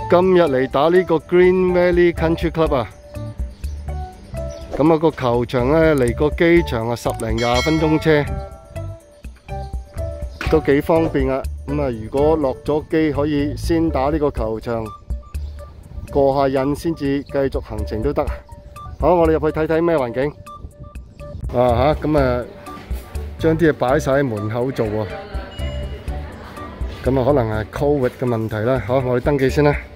今日嚟打呢個 Green Valley Country Club 啊！咁啊個球場咧離個機場啊10零20分鐘車，都幾方便啊！咁啊，如果落咗機可以先打呢個球場，過下癮先至繼續行程都得。好，我哋入去睇睇咩環境。咁啊，將啲嘢擺晒喺門口做啊！咁啊，可能係 Covid 嘅問題啦。好，我哋登記先啦。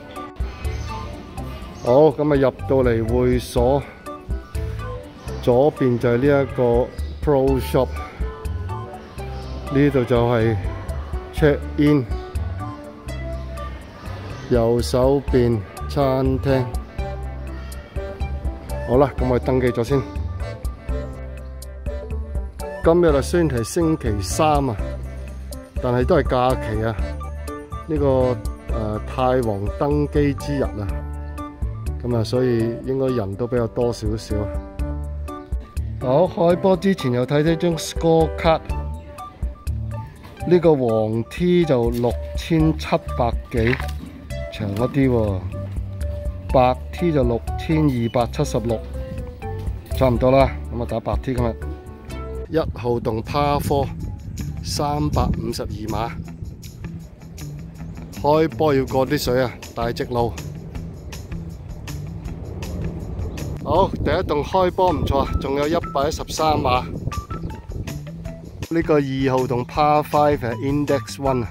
好，咁啊入到嚟會所，左邊就係呢一個 Pro Shop， 呢度就係 Check In， 右手邊餐廳。好啦，咁我哋登記咗先。今日啊雖然係星期3啊，但係都係假期啊。呢個太王登基之日啊。咁啊，所以應該人都比較多少少。好，開波之前又睇睇張 score card， 呢個黃 T 就6700幾，長一啲喎。白 T 就6276，差唔多啦。咁啊打白 T 今日。1號洞Par 4 352碼，開波要過啲水啊，大直路。好，第一洞開波唔錯，仲有113碼。呢個2號洞Par 5係 Index 1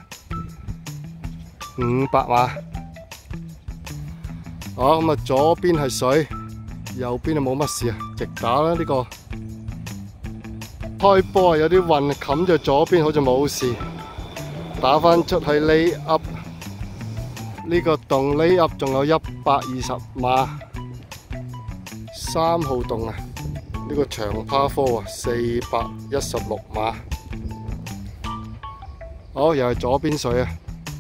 500碼。好，咁啊左邊係水，右邊就冇乜事啊，直打啦呢個。開波有啲雲冚咗左邊，好似冇事。打返出去 lay up， 呢個洞 lay up 仲有120碼。3號洞啊，呢個長Par 4啊，416碼。好，又係左邊水啊。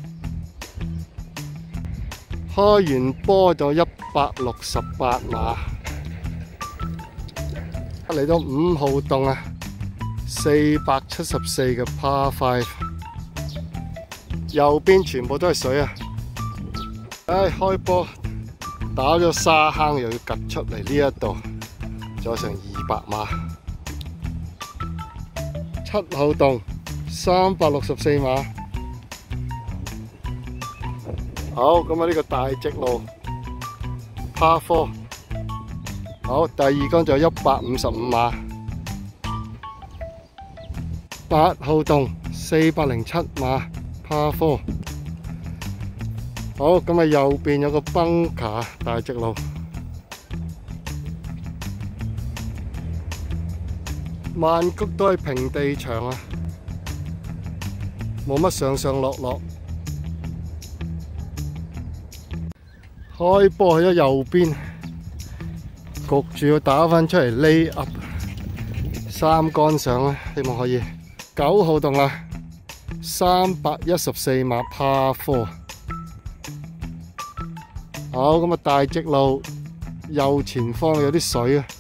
開完波就168碼。嚟到5號洞啊，474嘅Par 5，右邊全部都係水啊！開波打咗沙坑，又要趌出嚟呢一度，仲有成200碼。7號洞364碼。好，咁啊呢個大直路Par 4。好，第二杆就155碼。8號洞407碼Par 4。好，咁啊右邊有個bunker大直路。曼谷都係平地場啊，冇乜上上落落。開波去咗右邊，焗住要打返出嚟 lay up， 3杆上啦，希望可以。9號洞啦，314碼Par 4。好，咁啊大直路右前方有啲水啊。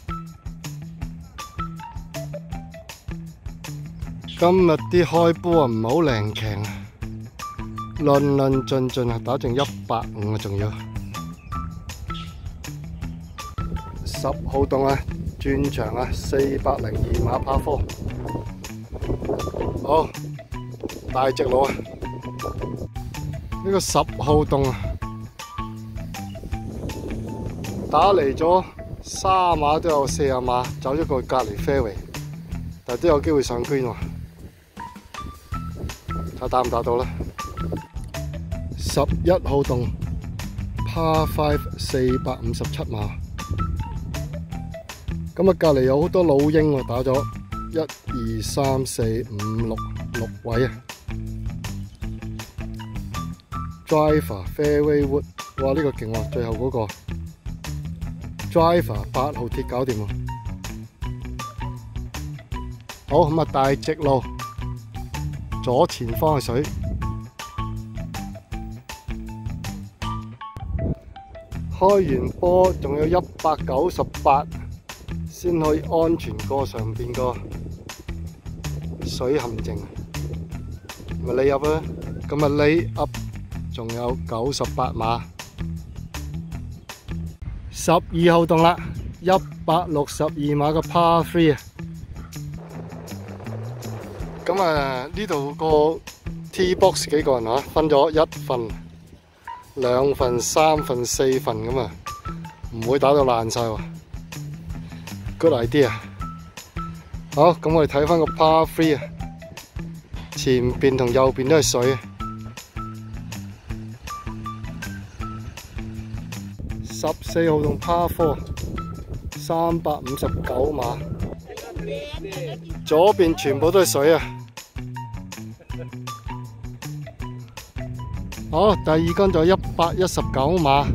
今日啲開波啊唔係好靈強啊，論論盡盡啊，打剩150啊，仲要。10號洞啊，轉場啊，402碼Par 4。好，大直路啊，呢個10號洞啊，打嚟咗3碼都有40碼，走咗過隔離 fairway， 但都有機會上圈喎，睇下打唔打到啦。11號洞Par 5 457碼。咁啊，隔離有好多老鷹喎，打咗1、2、3、4、5、6位啊。Driver Fairway Wood， 哇呢個勁喎，最後嗰個 Driver 8號鐵搞掂喎。好，咁啊大直路左前方嘅水。開完波仲有198。先可以安全過上邊個水陷阱，咪 lay up 啦。咁啊 lay up 仲有98碼。 12號洞啦，162碼嘅 Par 3啊。咁啊，呢度個 T box 幾個人啊？分咗1份、2份、3份、4份咁啊，唔會打到爛晒喎。Good idea。好，咁我哋睇翻個 Par 3啊，前邊同右邊都係水。14號洞 Par 4 359碼，左邊全部都係水啊！好，第二杆就119碼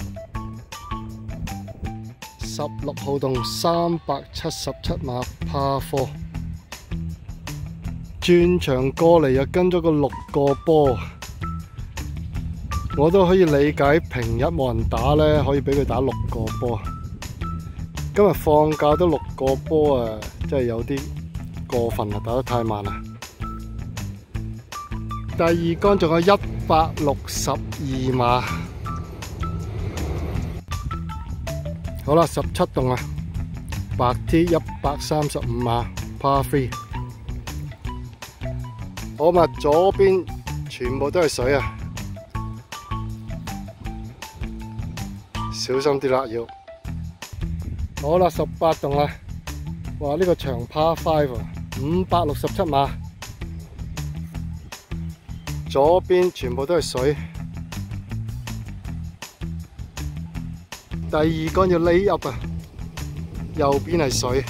，16號洞377碼 Par 4，轉場過嚟又跟咗個6個波。我都可以理解平日冇人打呢，可以俾佢打6個波。今日放假都6個波啊，真係有啲過分啊，打得太慢啦。第二杆仲有162碼。好啦，17洞啊，白 T 135碼 Par 3。好嘛，左邊全部都係水啊！小心啲啦，要好啦，18洞啦，哇！呢個長 Par 5 567碼，左邊全部都係水。第二杆要 lay up 啊，右邊係水，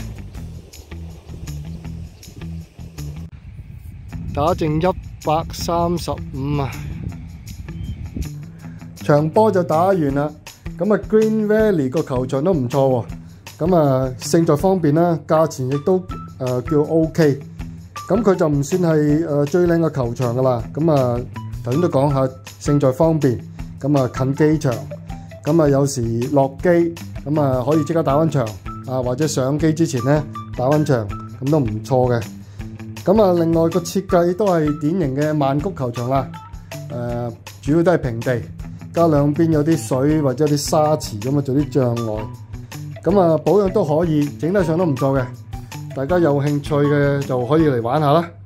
打剩135啊，場波就打完啦。咁啊 ，Green Valley 個球場都唔錯喎。咁啊，勝在方便啦，價錢亦都叫 OK。咁佢就唔算係最靚嘅球場噶啦。咁啊，頭先都講下勝在方便。咁啊，近機場。咁啊，有時落機咁啊，可以即刻打溫場啊，或者上機之前咧打溫場，咁都唔錯嘅。咁啊，另外個設計都係典型嘅曼谷球場啦。主要都係平地。加兩邊有啲水或者有啲沙池咁啊，做啲障礙。咁啊，保養都可以，整體上都唔錯嘅。大家有興趣嘅就可以嚟玩下啦。